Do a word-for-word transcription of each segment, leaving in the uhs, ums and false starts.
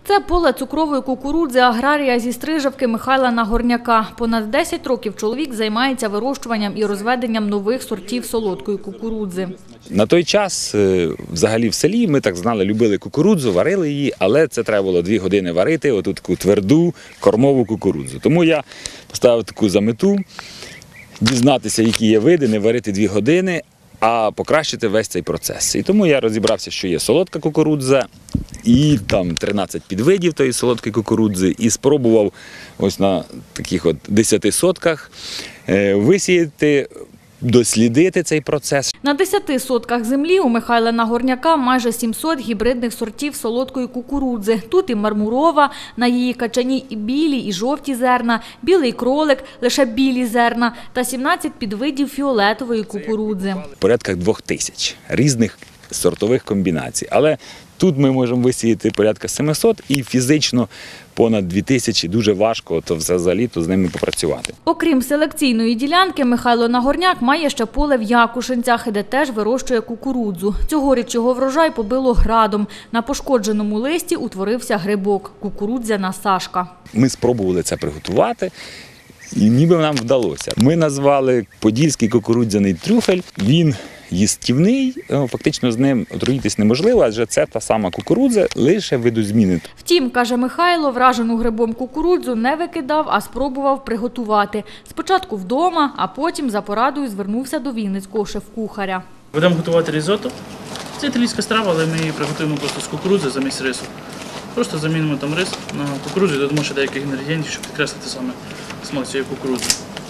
Це поле цукрової кукурудзи аграрія зі Стрижавки Михайла Нагорняка. Понад десять років чоловік займається вирощуванням і розведенням нових сортів солодкої кукурудзи. На той час взагалі в селі ми так знали, любили кукурудзу, варили її, але це треба було дві години варити, оту таку тверду кормову кукурудзу. Тому я поставив таку за мету дізнатися, які є види, не варити дві години, а покращити весь цей процес. І тому я розібрався, що є солодка кукурудза, і там тринадцять підвидів тої солодкої кукурудзи, і спробував ось на таких от десяти сотках висіяти, дослідити цей процес. На десяти сотках землі у Михайла Нагорняка майже сімсот гібридних сортів солодкої кукурудзи. Тут і мармурова, на її качані і білі, і жовті зерна, білий кролик, лише білі зерна та сімнадцять підвидів фіолетової кукурудзи. Порядка двох тисяч різних сортових комбінацій. Але тут ми можемо висіяти порядка семисот і фізично понад дві тисячі. Дуже важко то все за літо з ними попрацювати. Окрім селекційної ділянки, Михайло Нагорняк має ще поле в Якушинцях, де теж вирощує кукурудзу. Цьогоріч його врожай побило градом. На пошкодженому листі утворився грибок – кукурудзяна сашка. Ми спробували це приготувати. І ніби нам вдалося. Ми назвали подільський кукурудзяний трюфель. Він їстівний, фактично з ним отруїтись неможливо, адже це та сама кукурудза, лише видозміни. Втім, каже Михайло, вражену грибом кукурудзу не викидав, а спробував приготувати. Спочатку вдома, а потім за порадою звернувся до вінницького шеф-кухаря. Будемо готувати різотто. Це італійська страва, але ми її приготуємо просто з кукурудзи замість рису. Просто замінимо там рис на кукурудзу і додамо ще деяких інгредієнтів, щоб підкреслити саме смак цієї кукурудзи.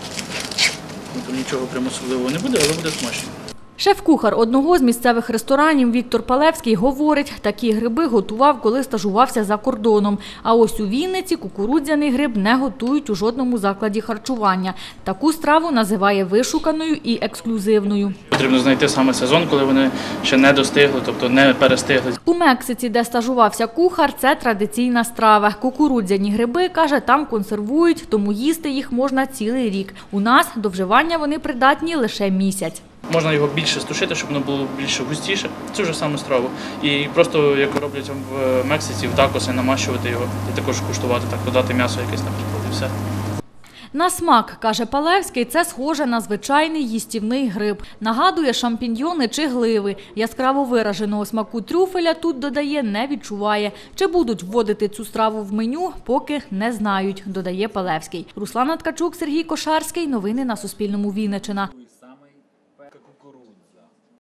Там нічого прямо особливого не буде, але буде смачно. Шеф-кухар одного з місцевих ресторанів Віктор Палевський говорить, такі гриби готував, коли стажувався за кордоном. А ось у Вінниці кукурудзяний гриб не готують у жодному закладі харчування. Таку страву називає вишуканою і ексклюзивною. Потрібно знайти саме сезон, коли вони ще не достигли, тобто не перестигли. У Мексиці, де стажувався кухар, це традиційна страва. Кукурудзяні гриби, каже, там консервують, тому їсти їх можна цілий рік. У нас до вживання вони придатні лише місяць. Можна його більше стушити, щоб воно було більше густіше. Цю ж саму страву. І просто, як роблять в Мексиці, в такоси, намащувати його і також куштувати, так, додати м'ясо якесь, наприклад, і все. На смак, каже Палевський, це схоже на звичайний їстівний гриб. Нагадує шампіньйони чи гливи. Яскраво вираженого смаку трюфеля тут, додає, не відчуває. Чи будуть вводити цю страву в меню, поки не знають, додає Палевський. Руслана Ткачук, Сергій Кошарський. Новини на Суспільному. Вінниччина.